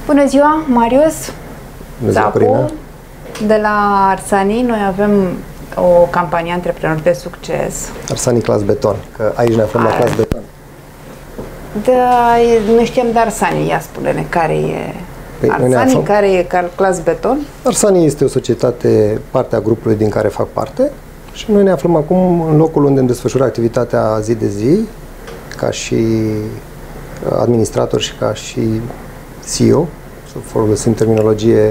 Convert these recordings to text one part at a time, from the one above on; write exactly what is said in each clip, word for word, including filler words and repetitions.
Bună ziua, Marius! Bună ziua, Corina! De la Arsani noi avem o campanie Antreprenori de Succes. Arsani Clas Beton, că aici ne aflăm la Clas Beton. Da, nu știm de Arsani, ia spune-ne care e păi, Arsani, care e Clas Beton? Arsani este o societate, parte a grupului din care fac parte și noi ne aflăm acum în locul unde îmi desfășură activitatea zi de zi, ca și administrator și ca și C E O, să folosim terminologie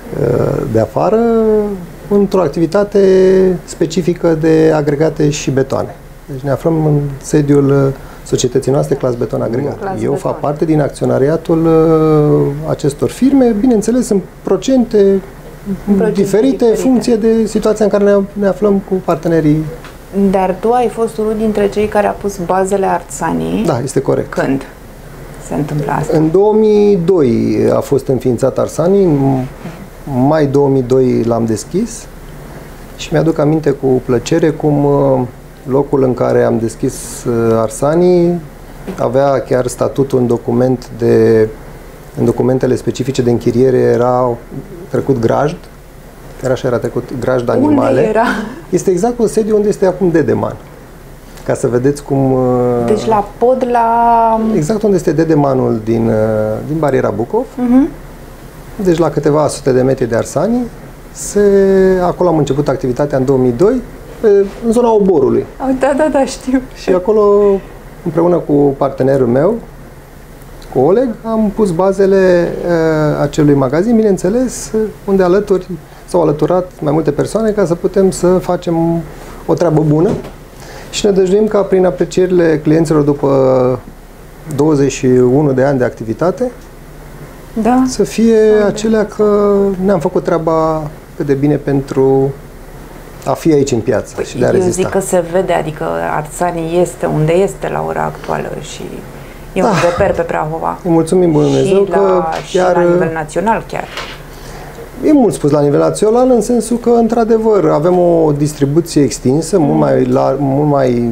de afară, într-o activitate specifică de agregate și betoane. Deci ne aflăm în sediul societății noastre, Clas Beton Agregat. Clas Eu Beton. fac parte din acționariatul acestor firme, bineînțeles în procente, în procente diferite, diferite, funcție de situația în care ne, ne aflăm cu partenerii. Dar tu ai fost unul dintre cei care a pus bazele Arsani. Da, este corect. Când se întâmplă asta? În două mii doi a fost înființat Arsani, în mai două mii doi l-am deschis și mi-aduc aminte cu plăcere cum locul în care am deschis Arsani avea chiar statutul în document de în documentele specifice de închiriere era trecut grajd, chiar așa era trecut grajd animale. Unde era? Este exact un sediu unde este acum Dedeman. Ca să vedeți cum... Deci la pod, la... Exact unde este Dedemanul din, din bariera Bucov. Uh-huh. Deci la câteva sute de metri de Arsani. Se, acolo am început activitatea în două mii doi, pe, în zona Oborului. Da, da, da, știu. Și acolo, împreună cu partenerul meu, cu Oleg, am pus bazele uh, acelui magazin, bineînțeles, unde alături s-au alăturat mai multe persoane ca să putem să facem o treabă bună. Și ne dăjduim ca prin aprecierile clienților după douăzeci și unu de ani de activitate, da, să fie acelea că ne-am făcut treaba cât de bine pentru a fi aici în piață păi, și de a rezista. Eu zic că se vede, adică Arsani este unde este la ora actuală și e un ah, reper pe Prahova. Îi mulțumim Bunul Dumnezeu și că la, chiar... și la nivel național chiar. E mult spus la nivel național, în sensul că, într-adevăr, avem o distribuție extinsă, mm. mult mai, la, mult mai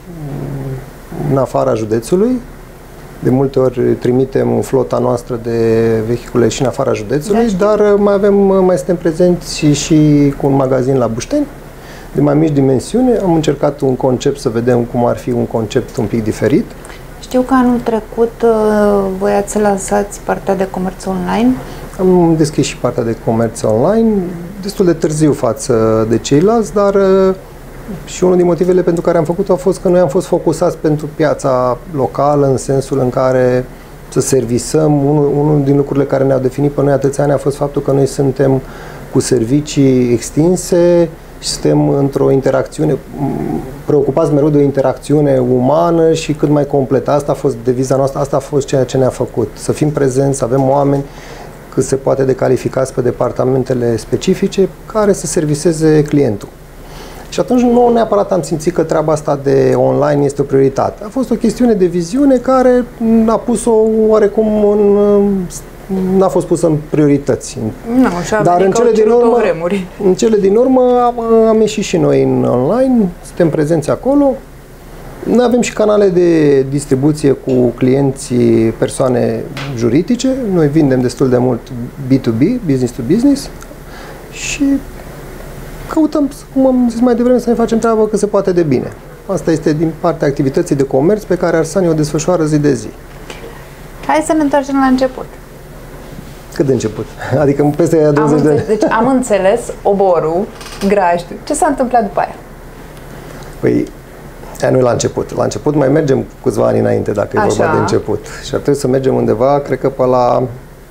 în afara județului. De multe ori trimitem flota noastră de vehicule și în afara județului, da, dar mai avem, mai suntem prezenți și, și cu un magazin la Bușteni, de mai mici dimensiune. Am încercat un concept să vedem cum ar fi un concept un pic diferit. Știu că anul trecut voiați să lansați partea de comerț online. Am deschis și partea de comerț online, destul de târziu față de ceilalți, dar și unul din motivele pentru care am făcut-o a fost că noi am fost focusați pentru piața locală, în sensul în care să servisăm. Unul, unul din lucrurile care ne-au definit pe noi atâția ani a fost faptul că noi suntem cu servicii extinse și suntem într-o interacțiune, preocupați mereu de o interacțiune umană și cât mai completă. Asta a fost deviza noastră, asta a fost ceea ce ne-a făcut. Să fim prezenți, să avem oameni cât se poate de calificați pe departamentele specifice care să serviseze clientul. Și atunci nu neapărat am simțit că treaba asta de online este o prioritate. A fost o chestiune de viziune care a pus-o oarecum în... n-a fost pusă în priorități. Nu, dar în cele, din urmă, în cele din urmă am, am ieșit și noi în online, suntem prezenți acolo. Noi avem și canale de distribuție cu clienții persoane juridice. Noi vindem destul de mult B to B, business to business, și căutăm, cum am zis mai devreme, să ne facem treaba cât se poate de bine. Asta este din partea activității de comerț pe care Arsani o desfășoară zi de zi. Hai să ne întoarcem la început. Cât de început? Adică peste douăzeci de ani. Deci am înțeles Oborul, grajd. Ce s-a întâmplat după aia? Păi, aia nu e la început. La început mai mergem câțiva ani înainte, dacă e vorba de început. Și ar trebui să mergem undeva, cred că pe la...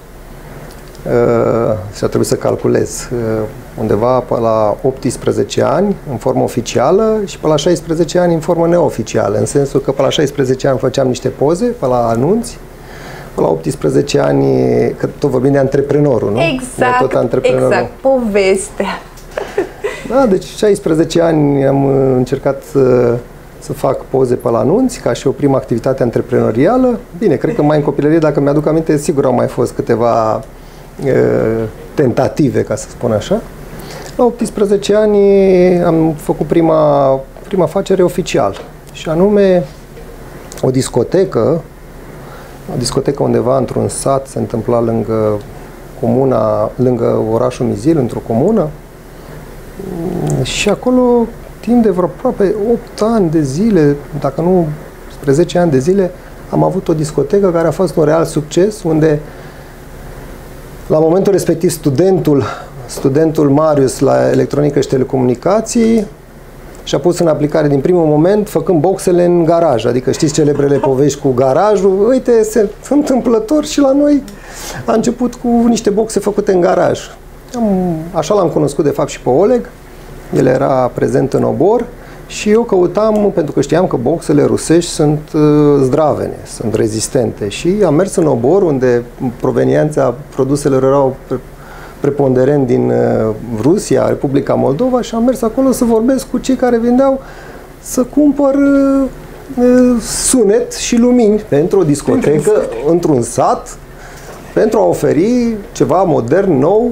Uh, și ar trebui să calculez. Uh, undeva pe la optsprezece ani, în formă oficială, și pe la șaisprezece ani, în formă neoficială. În sensul că pe la șaisprezece ani făceam niște poze, pe la anunți, pe la optsprezece ani, că tot vorbim de antreprenorul, nu? Exact, tot antreprenorul. exact, povestea. Da, deci șaisprezece ani am încercat să, să fac poze pe la anunți, ca și o primă activitate antreprenorială. Bine, cred că mai în copilărie, dacă mi-aduc aminte, sigur au mai fost câteva uh, tentative, ca să spun așa. La optsprezece ani am făcut prima, prima afacere oficială, și anume o discotecă o discotecă undeva într-un sat, se întâmpla lângă comuna, lângă orașul Mizil, într-o comună. Și acolo, timp de vreo aproape opt ani de zile, dacă nu spre zece ani de zile, am avut o discotecă care a fost un real succes, unde la momentul respectiv studentul, studentul Marius la electronică și telecomunicații și-a pus în aplicare din primul moment făcând boxele în garaj. Adică știți celebrele povești cu garajul? Uite, se întâmplător și la noi a început cu niște boxe făcute în garaj. Am, așa l-am cunoscut de fapt și pe Oleg. El era prezent în Obor și eu căutam, pentru că știam că boxele rusești sunt uh, zdravene, sunt rezistente. Și am mers în Obor, unde proveniența produselor erau pre preponderent din uh, Rusia, Republica Moldova, și am mers acolo să vorbesc cu cei care vindeau să cumpăr uh, uh, sunet și lumini pentru o discotecă într-un sat, pentru a oferi ceva modern, nou,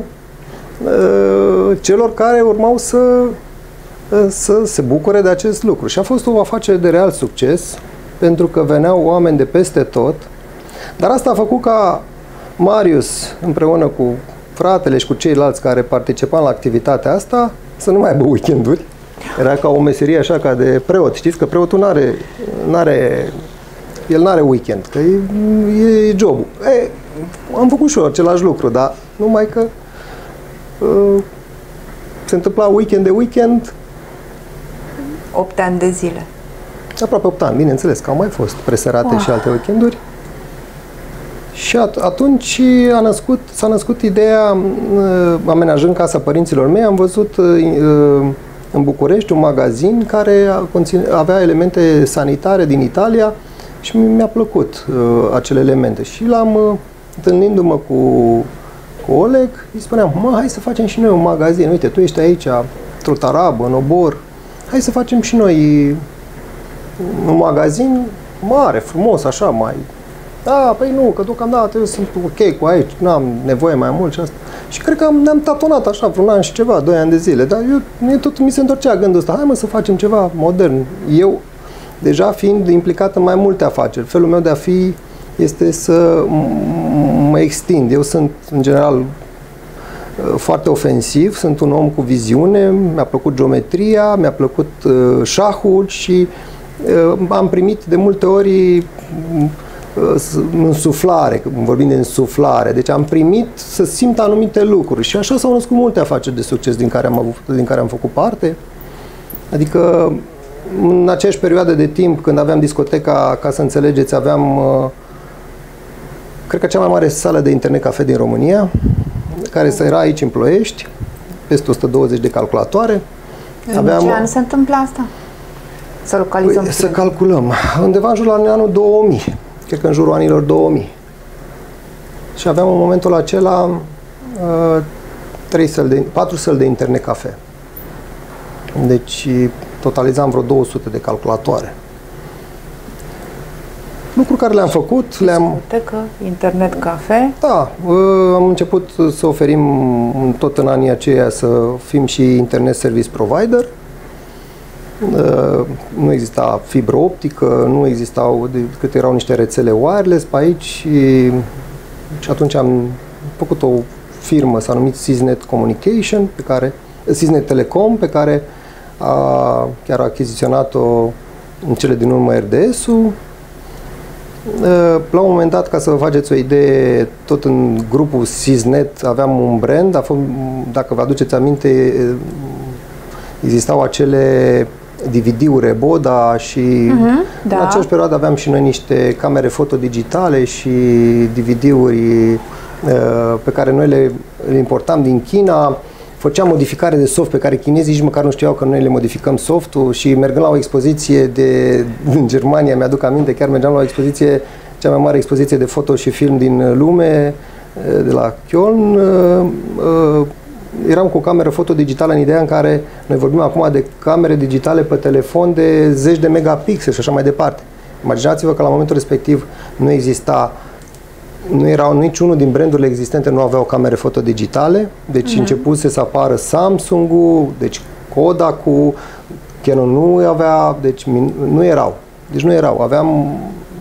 uh, celor care urmau să, uh, să se bucure de acest lucru. Și a fost o afacere de real succes, pentru că veneau oameni de peste tot, dar asta a făcut ca Marius, împreună cu fratele și cu ceilalți care participam la activitatea asta, să nu mai aibă weekenduri. Era ca o meserie așa ca de preot. Știți că preotul n-are, n-are, el n-are weekend, că e, e jobul. E, am făcut și eu același lucru, dar numai că uh, se întâmpla weekend de weekend. opt ani de zile. Aproape opt ani, bineînțeles, că au mai fost preserate wow. și alte weekenduri. Și at atunci a născut, s-a născut ideea, amenajând casa părinților mei, am văzut în București un magazin care avea elemente sanitare din Italia și mi-a plăcut acele elemente. Și l-am, întâlnindu-mă cu, cu Oleg, îi spuneam, mă, hai să facem și noi un magazin. Uite, tu ești aici, într-o tarabă, în Obor, hai să facem și noi un magazin mare, frumos, așa, mai... Da, păi nu, că deocamdată eu sunt ok cu aici, nu am nevoie mai mult și asta. Și cred că ne-am tatonat așa vreun an și ceva, doi ani de zile, dar eu, tot mi se întorcea gândul ăsta, hai mă să facem ceva modern. Eu, deja fiind implicat în mai multe afaceri, felul meu de a fi este să mă extind. Eu sunt, în general, foarte ofensiv, sunt un om cu viziune, mi-a plăcut geometria, mi-a plăcut șahul și am primit de multe ori însuflare, vorbim de însuflare, deci am primit să simt anumite lucruri și așa s-au născut multe afaceri de succes din care am, avut, din care am făcut parte. Adică în aceeași perioadă de timp când aveam discoteca, ca să înțelegeți, aveam cred că cea mai mare sală de internet cafe din România, care era aici în Ploiești, peste o sută douăzeci de calculatoare. În aveam, ce an se întâmplă asta? Să localizăm. Păi, să calculăm. Undeva în jur la anul două mii. Cred că în jurul anilor două mii. Și aveam în momentul acela uh, trei săli de, patru săli de internet cafe. Deci totalizam vreo două sute de calculatoare. Lucruri care le-am făcut, le-am... Discotecă, internet cafe. Da, uh, am început să oferim tot în anii aceia să fim și internet service provider. Nu exista fibră optică, nu existau, decât erau niște rețele wireless pe aici și, și atunci am făcut o firmă, s-a numit Sysnet Communication, pe care, Sysnet Telecom, pe care a, chiar a achiziționat-o în cele din urmă R D S-ul. La un moment dat, ca să vă faceți o idee, tot în grupul Sysnet aveam un brand, a fost, dacă vă aduceți aminte, existau acele D V D-uri Reboda și uh-huh, în da. aceeași perioadă aveam și noi niște camere foto digitale și D V D-uri uh, pe care noi le, le importam din China. Făceam modificare de soft pe care chinezii nici măcar nu știau că noi le modificăm softul și mergând la o expoziție de, din Germania, mi-aduc aminte, chiar mergeam la o expoziție, cea mai mare expoziție de foto și film din lume, de la Köln. Uh, uh, Eram cu o cameră foto digitală în ideea în care noi vorbim acum de camere digitale pe telefon de zeci de megapixeli și așa mai departe. Imaginați-vă că la momentul respectiv nu exista, nu erau niciunul din brandurile existente, nu aveau camere foto digitale, deci uh-huh. începuse să apară Samsung-ul, deci Kodak-ul, Canon nu avea, deci nu erau. Deci nu erau. Aveam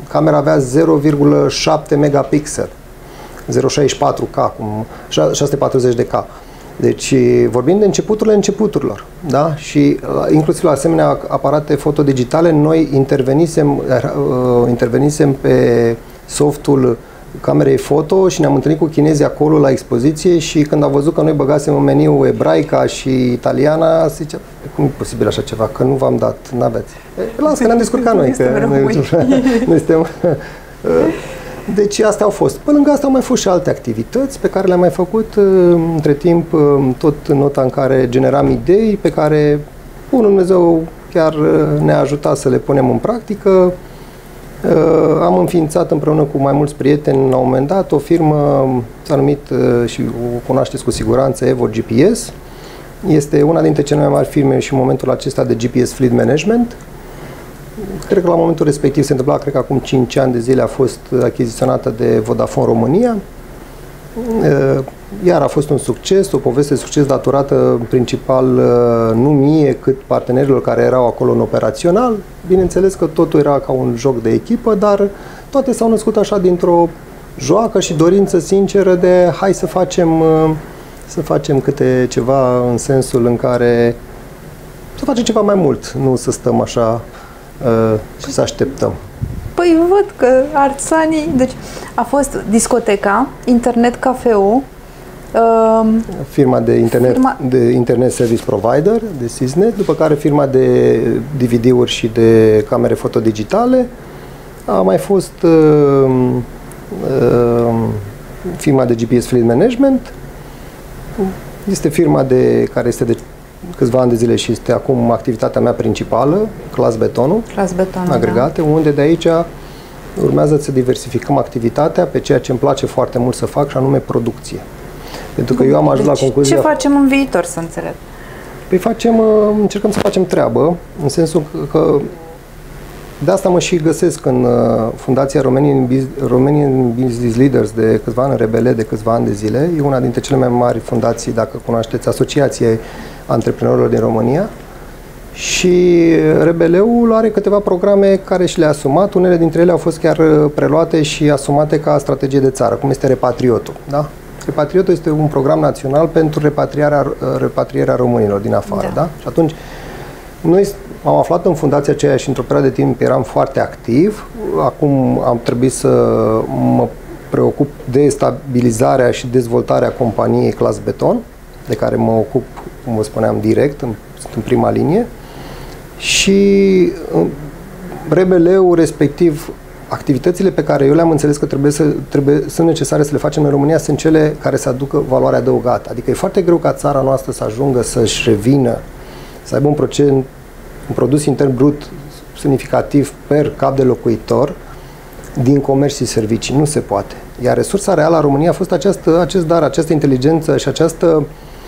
camera avea zero virgulă șapte megapixel, zero virgulă șaizeci și patru K, cum, șase sute patruzeci de K. Deci vorbim de începuturile începuturilor, da? Și inclusiv la asemenea aparate fotodigitale, noi intervenisem, uh, intervenisem pe softul camerei foto și ne-am întâlnit cu chinezii acolo la expoziție și când au văzut că noi băgasem în meniu ebraica și italiana, se zicea, cum e posibil așa ceva, că nu v-am dat, n-aveți. Las că ne-am descurcat noi, că noi, noi suntem... Deci astea au fost. Pe lângă asta au mai fost și alte activități pe care le-am mai făcut între timp, tot în nota în care generam idei pe care Bunul Dumnezeu chiar ne-a ajutat să le punem în practică. Am înființat împreună cu mai mulți prieteni la un moment dat o firmă, s-a numit și o cunoașteți cu siguranță, Evo G P S. Este una dintre cele mai mari firme și în momentul acesta de G P S Fleet Management. Cred că la momentul respectiv se întâmpla, cred că acum cinci ani de zile a fost achiziționată de Vodafone România. Iar a fost un succes, o poveste de succes datorată în principal nu mie, cât partenerilor care erau acolo în operațional. Bineînțeles că totul era ca un joc de echipă, dar toate s-au născut așa dintr-o joacă și dorință sinceră de hai să facem, să facem câte ceva în sensul în care să facem ceva mai mult, nu să stăm așa și să așteptăm. Păi văd că Artsani, deci a fost discoteca, internet cafeu, uh, firma de internet, firma... de internet service provider, de Sysnet, după care firma de D V D-uri și de camere fotodigitale, a mai fost uh, uh, firma de G P S Fleet Management, este firma de, care este de câțiva ani de zile și este acum activitatea mea principală, Clas Betonul, Clas Betonul, agregate, da. Unde de aici urmează să diversificăm activitatea pe ceea ce îmi place foarte mult să fac, și anume producție. Pentru că Bun, eu am ajuns deci la concluzia... Ce facem în viitor, să înțeleg? Păi facem, încercăm să facem treabă, în sensul că de asta mă și găsesc în Fundația Romanian Business Leaders de câțiva ani, R B L de câțiva ani de zile. E una dintre cele mai mari fundații, dacă cunoașteți, Asociația Antreprenorilor din România. Și R B L-ul are câteva programe care și le-a asumat. Unele dintre ele au fost chiar preluate și asumate ca strategie de țară, cum este Repatriotul. Da? Repatriotul este un program național pentru repatrierea, repatrierea românilor din afară. Da. Da? Și atunci, noi am aflat în fundația aceea și într-o perioadă de timp eram foarte activ. Acum am trebuit să mă preocup de stabilizarea și dezvoltarea companiei Clas Beton, de care mă ocup, cum vă spuneam, direct, în, în prima linie. Și R B L-ul, respectiv activitățile pe care eu le-am înțeles că trebuie să, trebuie, sunt necesare să le facem în România, sunt cele care să aducă valoare adăugată. Adică e foarte greu ca țara noastră să ajungă să-și revină, să aibă un procent, un produs intern brut semnificativ per cap de locuitor din comerț și servicii. Nu se poate. Iar resursa reală a României a fost această, acest dar, această inteligență și această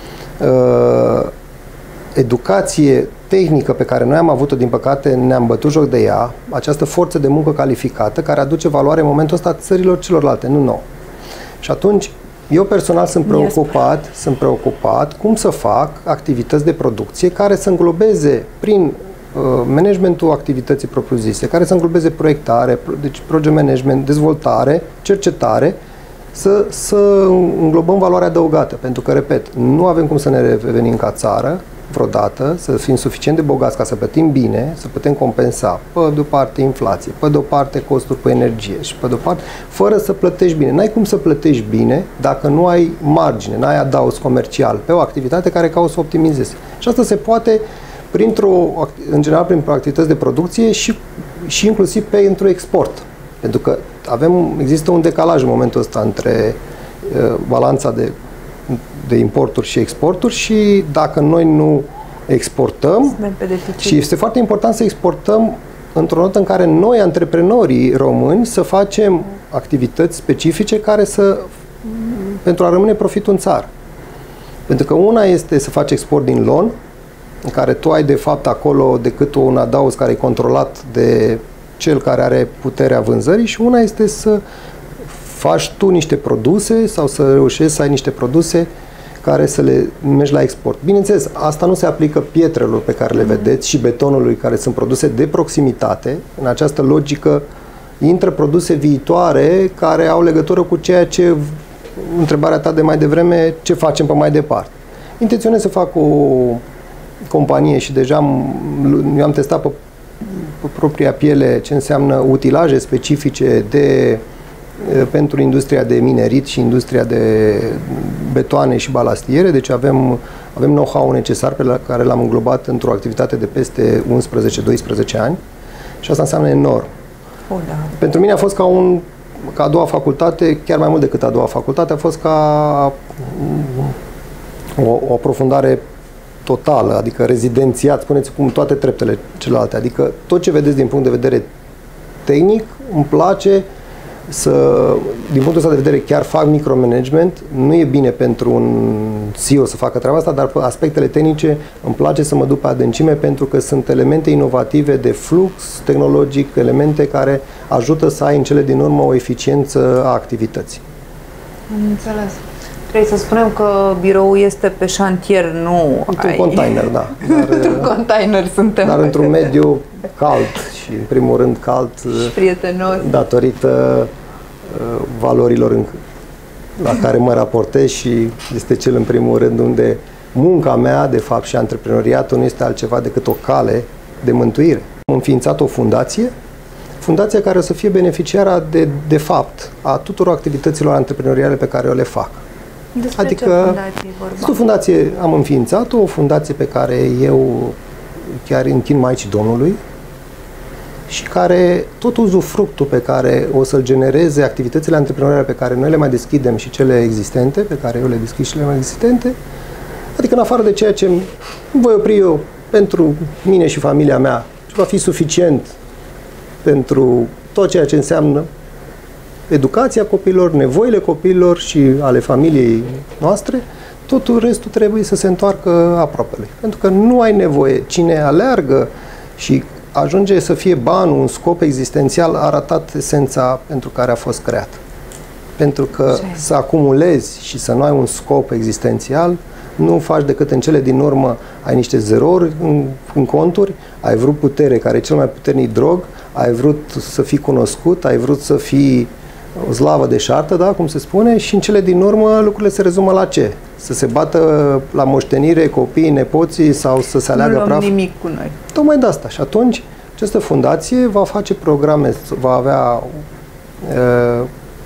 uh, educație tehnică pe care noi am avut-o, din păcate ne-am bătut joc de ea, această forță de muncă calificată care aduce valoare în momentul ăsta țărilor celorlalte, nu nouă. Și atunci, eu personal sunt preocupat, sunt preocupat cum să fac activități de producție care să înglobeze prin uh, managementul activității propriu-zise, care să înglobeze proiectare, deci project management, dezvoltare, cercetare, să, să înglobăm valoarea adăugată. Pentru că, repet, nu avem cum să ne revenim ca țară vreodată, să fim suficient de bogați ca să plătim bine, să putem compensa pe de o parte inflație, pe de o parte costuri pe energie și pe de o parte, fără să plătești bine. N-ai cum să plătești bine dacă nu ai margine, n-ai adaos comercial pe o activitate care cauți să optimizezi. Și asta se poate printr-o, în general prin activități de producție și, și inclusiv pentru export. Pentru că avem, există un decalaj în momentul ăsta între uh, balanța de de importuri și exporturi și dacă noi nu exportăm, și este foarte important să exportăm într-o notă în care noi, antreprenorii români, să facem activități specifice care să, pentru a rămâne profitul în țară. Pentru că una este să faci export din lon, în care tu ai de fapt acolo decât un adaos care e controlat de cel care are puterea vânzării, și una este să faci tu niște produse sau să reușești să ai niște produse care să le mergi la export. Bineînțeles, asta nu se aplică pietrelor pe care le vedeți și betonului, care sunt produse de proximitate. În această logică intră produse viitoare care au legătură cu ceea ce, întrebarea ta de mai devreme, ce facem pe mai departe. Intenționez să fac o companie și deja am, eu am testat pe, pe propria piele ce înseamnă utilaje specifice de, pentru industria de minerit și industria de betoane și balastiere, deci avem, avem know-how necesar pe la care l-am înglobat într-o activitate de peste unsprezece doisprezece ani și asta înseamnă enorm. Oh, da. Pentru mine a fost ca un ca a doua facultate, chiar mai mult decât a doua facultate, a fost ca o, o aprofundare totală, adică rezidențiat, spuneți cum toate treptele celelalte, adică tot ce vedeți din punct de vedere tehnic, îmi place să, din punctul ăsta de vedere, chiar fac micromanagement, nu e bine pentru un C E O să facă treaba asta, dar pe aspectele tehnice îmi place să mă duc pe adâncime pentru că sunt elemente inovative de flux tehnologic, elemente care ajută să ai în cele din urmă o eficiență a activității. Am înțeles. Trebuie să spunem că biroul este pe șantier, nu într-un ai... container, da. Într-un container suntem. Dar într-un mediu cald și, în primul rând, cald și prietenos. Datorită uh, valorilor în, la care mă raportez și este cel, în primul rând, unde munca mea, de fapt, și antreprenoriatul nu este altceva decât o cale de mântuire. Am înființat o fundație, fundația care o să fie beneficiara de, de fapt, a tuturor activităților antreprenoriale pe care eu le fac. Despre adică, ce fundație vorba? Este o fundație, am înființat-o, o fundație pe care eu chiar închin Maicii Domnului și care tot uzufructul pe care o să-l genereze activitățile antreprenoriale pe care noi le mai deschidem și cele existente, pe care eu le deschid și le mai existente, adică în afară de ceea ce voi opri eu pentru mine și familia mea și va fi suficient pentru tot ceea ce înseamnă educația copiilor, nevoile copiilor și ale familiei noastre, totul restul trebuie să se întoarcă aproapele. Pentru că nu ai nevoie. Cine aleargă și ajunge să fie banul un scop existențial, a ratat esența pentru care a fost creat. Pentru că Ce? să acumulezi și să nu ai un scop existențial, nu faci decât în cele din urmă ai niște zerouri în, în conturi, ai vrut putere, care e cel mai puternic drog, ai vrut să fii cunoscut, ai vrut să fii o slavă de șartă, da, cum se spune, și în cele din urmă lucrurile se rezumă la ce? Să se bată la moștenire copiii, nepoții sau să se aleagă praf? Nu luăm nimic cu noi. Tocmai de asta. Și atunci această fundație va face programe, va avea uh,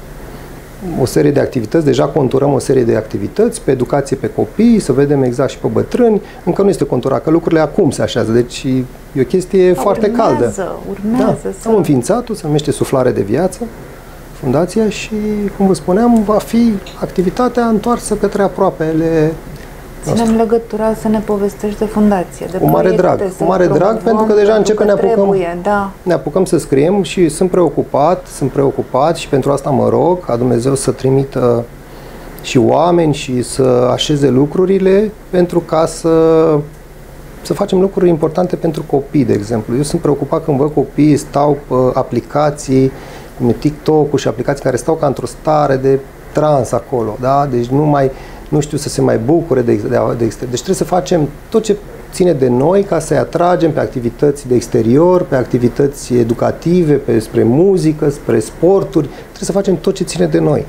o serie de activități, deja conturăm o serie de activități pe educație pe copii, să vedem exact și pe bătrâni, încă nu este conturat, că lucrurile acum se așează, deci e o chestie da, foarte urmează, caldă. Urmează, da. să... Am înființat-o, se numește Suflare de Viață, fundația, și, cum vă spuneam, va fi activitatea întoarsă către aproapele. Ținem legătura să ne povestești de fundație, de cu mare drag, cu mare drag, pentru că deja începem, ne apucăm, trebuie, da. ne apucăm să scriem și sunt preocupat, sunt preocupat și pentru asta mă rog ca Dumnezeu să trimită și oameni și să așeze lucrurile pentru ca să, să facem lucruri importante pentru copii, de exemplu. Eu sunt preocupat când văd copii stau pe aplicații, cum e TikTok-ul și aplicații care stau ca într-o stare de trans acolo, da? Deci nu mai nu știu să se mai bucure de, de, de exterior. Deci trebuie să facem tot ce ține de noi ca să-i atragem pe activități de exterior, pe activități educative, pe, spre muzică, spre sporturi. Trebuie să facem tot ce ține de noi.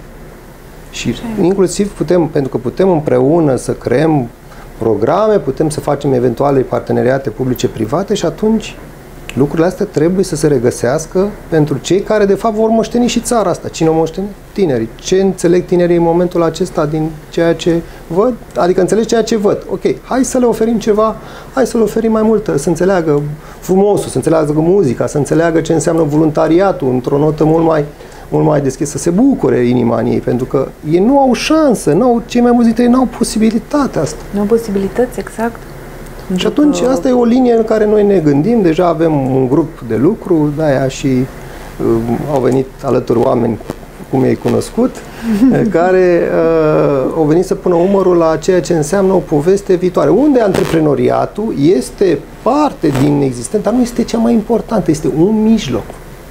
Și inclusiv putem, pentru că putem împreună să creăm programe, putem să facem eventuale parteneriate publice-private și atunci lucrurile astea trebuie să se regăsească pentru cei care, de fapt, vor moșteni și țara asta. Cine o moșteni? Tinerii. Ce înțeleg tinerii în momentul acesta din ceea ce văd? Adică înțeleg ceea ce văd. Ok, hai să le oferim ceva, hai să le oferim mai multă, să înțeleagă frumosul, să înțeleagă muzica, să înțeleagă ce înseamnă voluntariatul într-o notă mult mai, mult mai deschisă, să se bucure inima în ei, pentru că ei nu au șansă, nu au, cei mai mulți dintre ei nu au posibilitatea asta. Nu au posibilități, exact. Și atunci asta e o linie în care noi ne gândim, deja avem un grup de lucru, de-aia și uh, au venit alături oameni, cum i-ai cunoscut, care uh, au venit să pună umărul la ceea ce înseamnă o poveste viitoare, unde antreprenoriatul este parte din existent, dar nu este cea mai importantă, este un mijloc.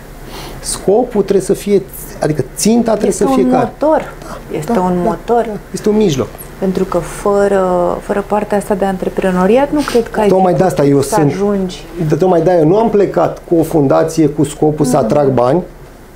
Scopul trebuie să fie, adică ținta trebuie este să fie care. Motor. Da, este da, un da, motor. Da, este un mijloc. Pentru că fără, fără partea asta de antreprenoriat nu cred că ai tocmai de asta eu să sunt, ajungi. De tocmai de aia eu nu am plecat cu o fundație cu scopul mm. să atrag bani,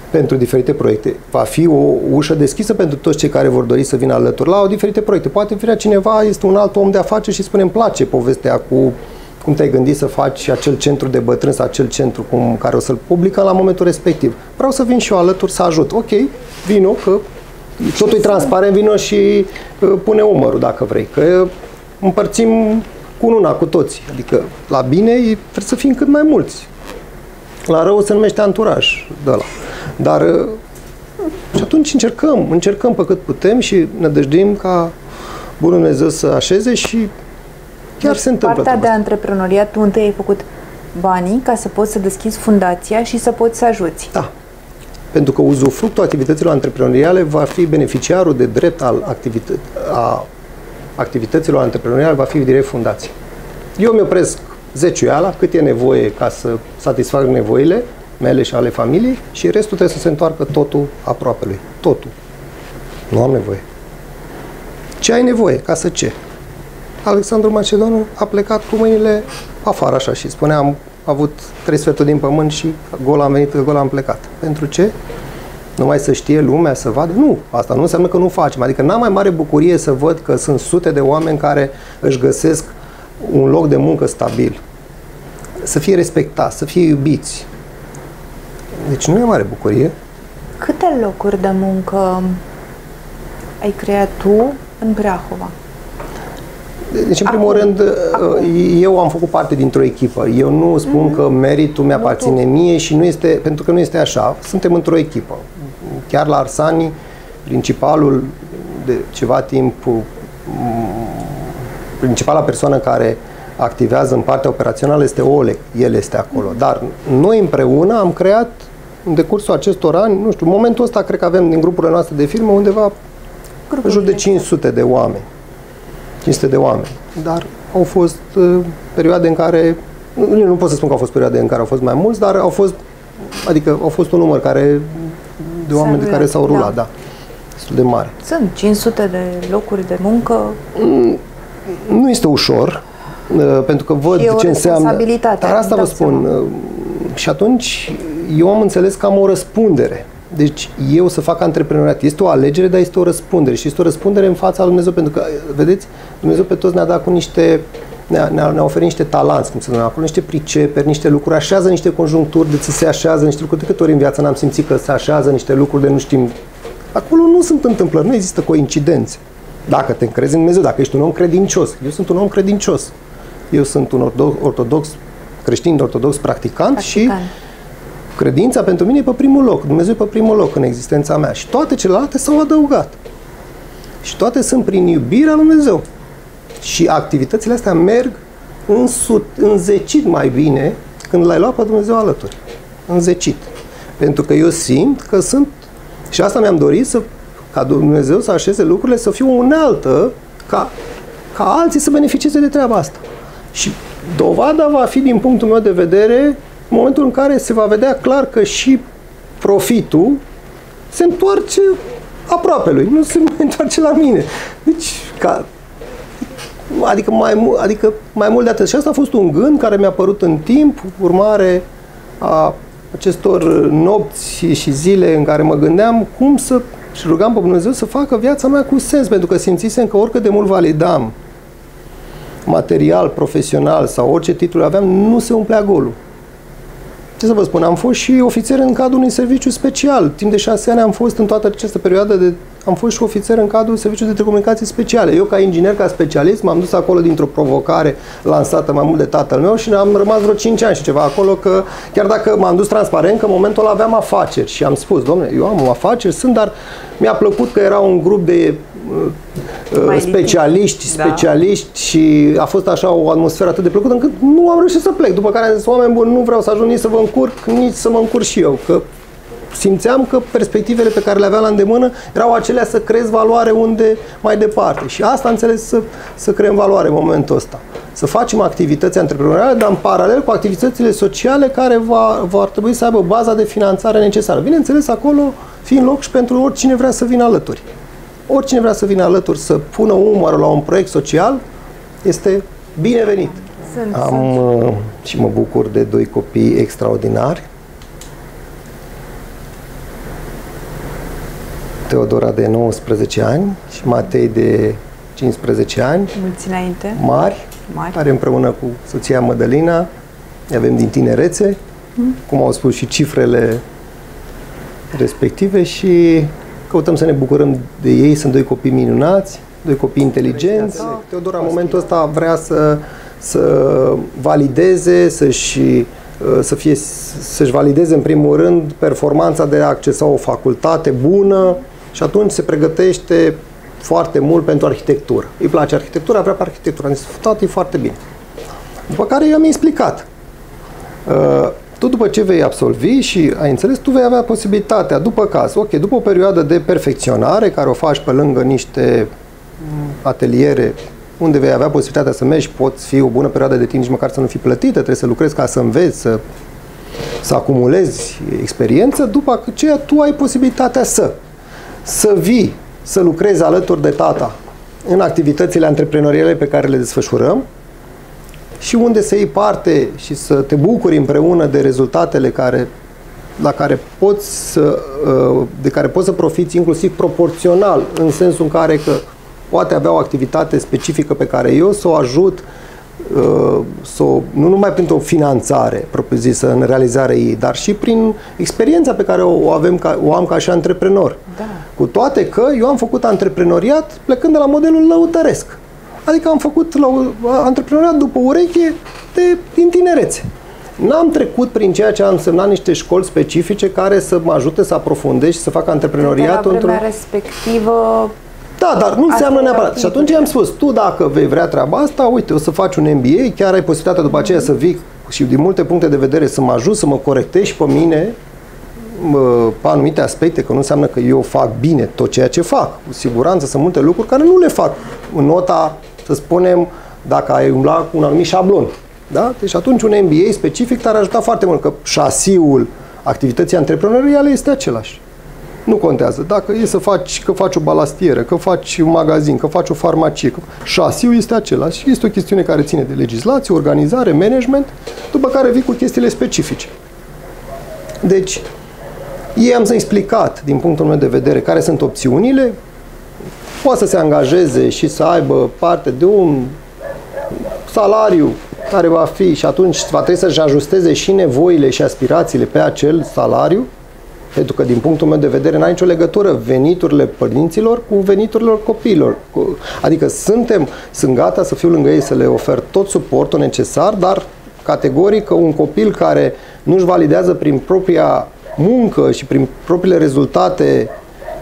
pentru diferite proiecte. Va fi o ușă deschisă pentru toți cei care vor dori să vină alături la o diferite proiecte. Poate vrea cineva, este un alt om de afaceri și spune, îmi place povestea cu cum te-ai gândit să faci acel centru de bătrâni sau acel centru cum, care o să-l publică la momentul respectiv. Vreau să vin și eu alături să ajut. Ok, vino, că totul e transparent, vino și uh, pune umărul dacă vrei. Că împărțim cu una, cu toți. Adică la bine trebuie să fim cât mai mulți. La rău se numește anturaj de ăla. Dar și atunci încercăm, încercăm pe cât putem și ne dăjduim ca Bunul Dumnezeu să așeze și chiar deci se întâmplă. Partea de antreprenoriat, tu întâi ai făcut banii ca să poți să deschizi fundația și să poți să ajuți. Da. Pentru că uzufructul activităților antreprenoriale va fi beneficiarul de drept al activită- a activităților antreprenoriale, va fi direct fundație. Eu mi opresc zeciuiala, cât e nevoie ca să satisfac nevoile mele și ale familiei și restul trebuie să se întoarcă totul aproape lui. Totul. Nu am nevoie. Ce ai nevoie? Ca să ce? Alexandru Macedonu a plecat cu mâinile afară, așa, și spunea, am avut trei sferturi din pământ și gol am venit, gol am plecat. Pentru ce? Numai să știe lumea, să vadă? Nu, asta nu înseamnă că nu facem. Adică n-am mai mare bucurie să văd că sunt sute de oameni care își găsesc un loc de muncă stabil. Să fie respectați, să fie iubiți. Deci nu e mare bucurie. Câte locuri de muncă ai creat tu în Brahova? Deci, în primul acum, rând, acum. eu am făcut parte dintr-o echipă. Eu nu spun mm-hmm. că meritul mi-aparține mie și nu este, pentru că nu este așa. Suntem într-o echipă. Chiar la Arsani, principalul de ceva timp, principala persoană care activează în partea operațională este Oleg. El este acolo. Dar noi împreună am creat, în decursul acestor ani, nu știu, în momentul ăsta cred că avem din grupurile noastre de firmă undeva în jur de cinci sute de oameni. cinci sute de oameni. Dar au fost uh, perioade în care, nu, nu pot să spun că au fost perioade în care au fost mai mulți, dar au fost, adică au fost un număr care, de oameni de care s-au rulat, da. da, destul de mare. Sunt cinci sute de locuri de muncă? Mm, nu este ușor, uh, pentru că văd ce înseamnă. Dar asta vă spun. Uh, și atunci eu am înțeles că am o răspundere. Deci eu să fac antreprenoriat este o alegere, dar este o răspundere și este o răspundere în fața lui Dumnezeu, pentru că, vedeți, Dumnezeu pe toți ne-a dat cu niște, ne-a, ne-a, ne-a oferit niște talanți, cum se numea acolo, niște priceperi, niște lucruri, așează niște conjuncturi, de ți se așează niște lucruri. De câte ori în viață n-am simțit că se așează niște lucruri de nu știm. Acolo nu sunt întâmplări, nu există coincidențe. Dacă te încrezi în Dumnezeu, dacă ești un om credincios. Eu sunt un om credincios. Eu sunt un ortodox, ortodox creștin ortodox practicant, practicant. Și credința pentru mine e pe primul loc, Dumnezeu e pe primul loc în existența mea și toate celelalte s-au adăugat. Și toate sunt prin iubirea lui Dumnezeu. Și activitățile astea merg însut, înzecit mai bine când l-ai luat pe Dumnezeu alături. Înzecit. Pentru că eu simt că sunt, și asta mi-am dorit, să, ca Dumnezeu să așeze lucrurile, să fiu unealtă ca, ca alții să beneficieze de treaba asta. Și dovada va fi, din punctul meu de vedere, în momentul în care se va vedea clar că și profitul se întoarce aproape lui, nu se mai întoarce la mine. Deci, ca, adică, mai, adică mai mult de atât. Și asta a fost un gând care mi-a apărut în timp, urmare a acestor nopți și zile în care mă gândeam cum să, și rugam pe Dumnezeu să facă viața mea cu sens, pentru că simțisem că oricât de mult validam material, profesional sau orice titlu aveam, nu se umplea golul. Ce să vă spun, am fost și ofițer în cadrul unui serviciu special. Timp de șase ani am fost în toată această perioadă, de, am fost și ofițer în cadrul serviciului de telecomunicații speciale. Eu, ca inginer, ca specialist, m-am dus acolo dintr-o provocare lansată mai mult de tatăl meu și am rămas vreo cinci ani și ceva acolo, că chiar dacă m-am dus transparent, că în momentul ăla aveam afaceri și am spus, dom'le, eu am afaceri, sunt, dar mi-a plăcut că era un grup de uh, specialiști, specialiști da. Și a fost așa o atmosferă atât de plăcută încât nu am reușit să plec. După care am zis, oameni buni, nu vreau să ajung nici să vă încurc, nici să mă încurc și eu, că simțeam că perspectivele pe care le aveam la îndemână erau acelea să creez valoare unde mai departe. Și asta am înțeles, să, să creăm valoare în momentul ăsta. Să facem activități antreprenoriale, dar în paralel cu activitățile sociale care va, va trebui să aibă baza de finanțare necesară. Bineînțeles, acolo fiind loc și pentru oricine vrea să vină alături. Oricine vrea să vină alături, să pună umărul la un proiect social, este binevenit. Sunt, Am sunt. și mă bucur de doi copii extraordinari. Teodora de nouăsprezece ani și Matei de cincisprezece ani. Mulți înainte. Mari, Mari. care împreună cu soția Mădălina avem din tinerețe, mm. cum au spus și cifrele respective, și căutăm să ne bucurăm de ei. Sunt doi copii minunați, doi copii inteligenți. Teodora în momentul ăsta vrea să, să valideze, să-și să fie, să-și valideze în primul rând performanța de a accesa o facultate bună, și atunci se pregătește foarte mult pentru arhitectură. Îi place arhitectura, vrea pe arhitectură. Am zis, toate e foarte bine. După care eu am explicat. Tu după ce vei absolvi și ai înțeles, tu vei avea posibilitatea, după caz, ok, după o perioadă de perfecționare, care o faci pe lângă niște ateliere unde vei avea posibilitatea să mergi, poți fi o bună perioadă de timp, nici măcar să nu fii plătită, trebuie să lucrezi ca să înveți, să, să acumulezi experiență, după aceea tu ai posibilitatea să, să vii, să lucrezi alături de tata în activitățile antreprenoriale pe care le desfășurăm și unde să iei parte și să te bucuri împreună de rezultatele care, la care poți să, de care poți să profiți inclusiv proporțional, în sensul în care că poate avea o activitate specifică pe care eu să o ajut, să o, nu numai printr-o finanțare propriu-zisă în realizarea ei, dar și prin experiența pe care o, avem ca, o am ca și antreprenor. Da. Cu toate că eu am făcut antreprenoriat plecând de la modelul lăutăresc. Adică am făcut antreprenoriat după ureche de, din tinerețe. N-am trecut prin ceea ce am însemnat niște școli specifice care să mă ajute să aprofundez și să fac antreprenoriatul într-o... La vremea respectivă... Da, dar nu înseamnă neapărat. Și atunci i-am spus, tu dacă vei vrea treaba asta, uite, o să faci un M B A, chiar ai posibilitatea după aceea să vii și din multe puncte de vedere să mă ajut, să mă corectezi și pe mine pe anumite aspecte, că nu înseamnă că eu fac bine tot ceea ce fac. Cu siguranță sunt multe lucruri care nu le fac în nota, să spunem, dacă ai umbla cu un anumit șablon. Da? Deci atunci un M B A specific te-ar ajuta foarte mult, că șasiul activității antreprenoriale este același. Nu contează. Dacă e să faci, că faci o balastieră, că faci un magazin, că faci o farmacie, că... șasiul este același. Este o chestiune care ține de legislație, organizare, management, după care vii cu chestiile specifice. Deci, ei am să explicat, din punctul meu de vedere, care sunt opțiunile. Poate să se angajeze și să aibă parte de un salariu care va fi, și atunci va trebui să-și ajusteze și nevoile și aspirațiile pe acel salariu, pentru că, din punctul meu de vedere, n-are nicio legătură veniturile părinților cu veniturile copiilor. Adică suntem, sunt gata să fiu lângă ei, să le ofer tot suportul necesar, dar categoric că un copil care nu-și validează prin propria muncă și prin propriile rezultate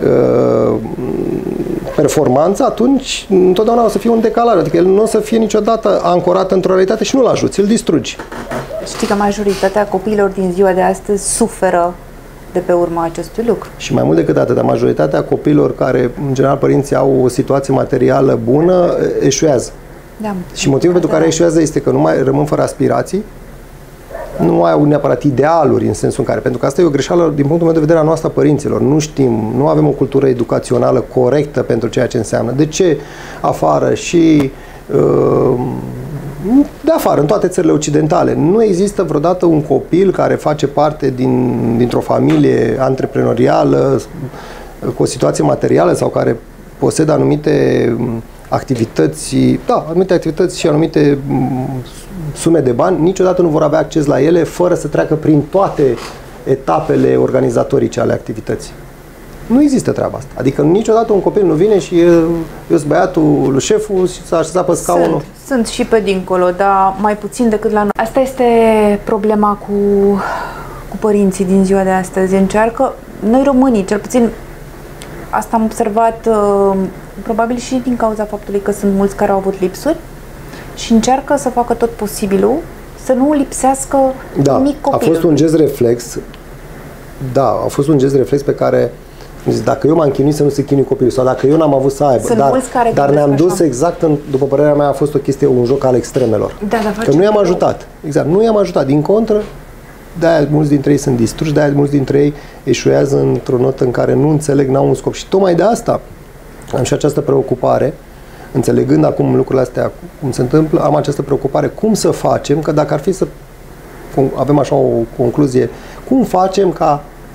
performanța, atunci întotdeauna o să fie un decalaj. Adică el nu o să fie niciodată ancorat într-o realitate și nu-l ajuți, îl distrugi. Știi că majoritatea copiilor din ziua de astăzi suferă de pe urma acestui lucru. Și mai mult decât atât, majoritatea copiilor care, în general, părinții au o situație materială bună, eșuează. Da. Și motivul pentru care eșuează este că nu mai rămân fără aspirații, nu mai au neapărat idealuri în sensul în care, pentru că asta e o greșeală din punctul meu de vedere a noastră părinților. Nu știm, nu avem o cultură educațională corectă pentru ceea ce înseamnă. De ce afară și uh, de afară, în toate țările occidentale, nu există vreodată un copil care face parte din, dintr-o familie antreprenorială cu o situație materială sau care posedă anumite activități, da, anumite activități și anumite sume de bani, niciodată nu vor avea acces la ele fără să treacă prin toate etapele organizatorice ale activității. Nu există treaba asta. Adică niciodată un copil nu vine și eu sunt băiatul lui șeful și s-a așezat pe scaunul. Sunt, sunt și pe dincolo, dar mai puțin decât la noi. Asta este problema cu, cu părinții din ziua de astăzi. Încearcă, noi românii, cel puțin asta am observat probabil și din cauza faptului că sunt mulți care au avut lipsuri și încearcă să facă tot posibilul să nu lipsească da, nimic copilul. A fost un gest reflex. Da, a fost un gest reflex pe care dacă eu m-am chinuit să nu se chinui copilul sau dacă eu n-am avut să aibă. Sunt dar care dar ne-am dus așa. Exact, în, după părerea mea, a fost o chestie, un joc al extremelor. Da, că nu i-am ajutat. Exact, nu i-am ajutat. Din contră, de-aia mulți dintre ei sunt distruși, de-aia mulți dintre ei eșuează într-o notă în care nu înțeleg, n-au un scop. Și tocmai de asta am și această preocupare, înțelegând acum lucrurile astea, cum se întâmplă, am această preocupare, cum să facem, că dacă ar fi să avem așa o concluzie, cum facem ca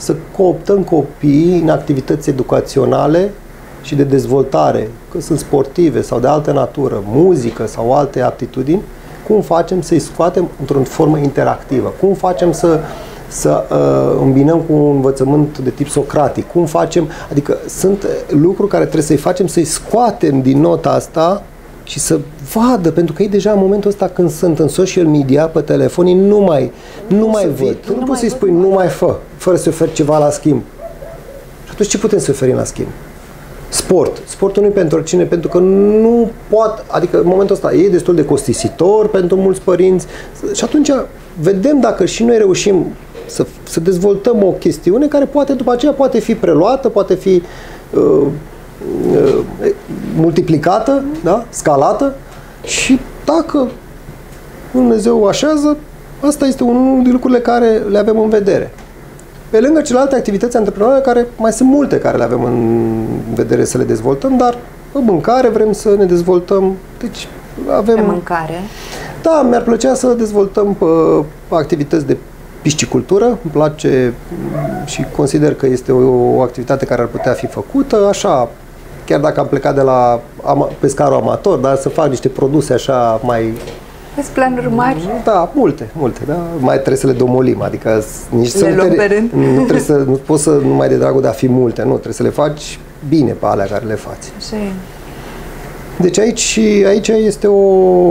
să cooptăm copiii în activități educaționale și de dezvoltare, că sunt sportive sau de altă natură, muzică sau alte aptitudini, cum facem să-i scoatem într-o formă interactivă, cum facem să, să uh, îmbinăm cu un învățământ de tip socratic, cum facem, adică sunt lucruri care trebuie să-i facem, să-i scoatem din nota asta și să vadă, pentru că ei deja în momentul ăsta când sunt în social media, pe telefonii, nu mai, nu nu mai văd. Tu nu, nu poți să-i spui, nu mai fă, fără să oferi ceva la schimb. Și atunci ce putem să oferim la schimb? Sport. Sportul nu e pentru oricine, pentru că nu poate, adică în momentul ăsta e destul de costisitor pentru mulți părinți și atunci vedem dacă și noi reușim să, să dezvoltăm o chestiune care poate după aceea poate fi preluată, poate fi uh, uh, multiplicată, da? Scalată și dacă Dumnezeu așează, asta este unul din lucrurile care le avem în vedere. Pe lângă celelalte activități antreprenoriale, care mai sunt multe care le avem în vedere să le dezvoltăm, dar pe mâncare vrem să ne dezvoltăm. Deci avem... Pe mâncare? Da, mi-ar plăcea să dezvoltăm pe activități de piscicultură. Îmi place și consider că este o, o activitate care ar putea fi făcută, așa, chiar dacă am plecat de la ama, pescarul amator, dar să fac niște produse așa mai... Aveți planuri mari? Da, multe, multe, da. Mai trebuie să le domolim, adică nici le să luăm nu, pe rând? nu trebuie să, nu poți să numai de dragul de a fi multe, nu, trebuie să le faci bine pe alea care le faci. Așa e. Deci aici, aici este o,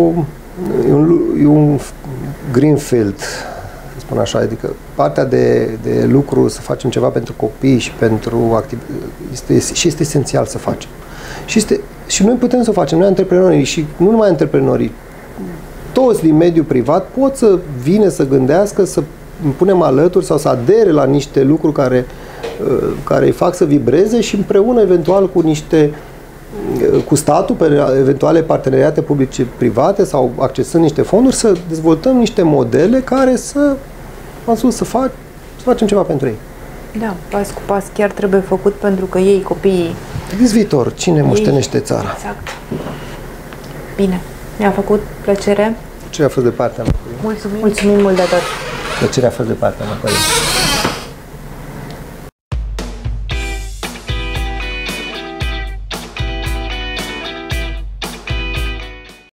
e un, e un greenfield, să spun așa, adică partea de, de lucru, să facem ceva pentru copii și pentru activitate, este, și este esențial să facem. Și, este, și noi putem să o facem, noi antreprenorii și nu numai antreprenorii, toți din mediul privat pot să vină să gândească, să punem alături sau să adere la niște lucruri care, care îi fac să vibreze și împreună eventual cu niște cu statul, pe eventuale parteneriate publice-private sau accesând niște fonduri, să dezvoltăm niște modele care să, am spus, să, fac, să facem ceva pentru ei. Da, pas cu pas chiar trebuie făcut pentru că ei, copiii... Dis viitor, cine moștenește țara? Exact. Bine. Mi-a făcut plăcere. Ce a fost de partea mea? Mulțumim. Mulțumim mult de tot. Plăcerea a fost de partea mea.